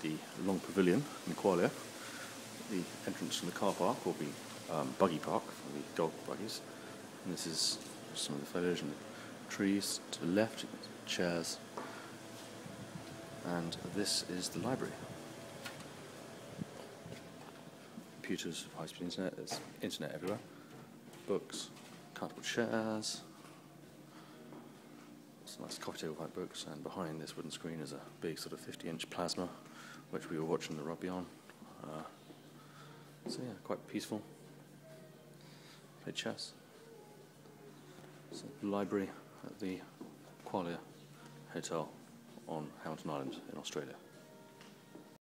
the long pavilion in Qualia. The entrance from the car park will be Buggy Park for the dog buggies. And this is some of the foliage and the trees. To the left, you've got chairs. And this is the library. Computers, high-speed internet, there's internet everywhere. Books, comfortable chairs. Some nice coffee table type books, and behind this wooden screen is a big sort of 50-inch plasma, which we were watching the rugby on. So yeah, quite peaceful. Play chess. It's a library at the Qualia Hotel on Hamilton Island in Australia.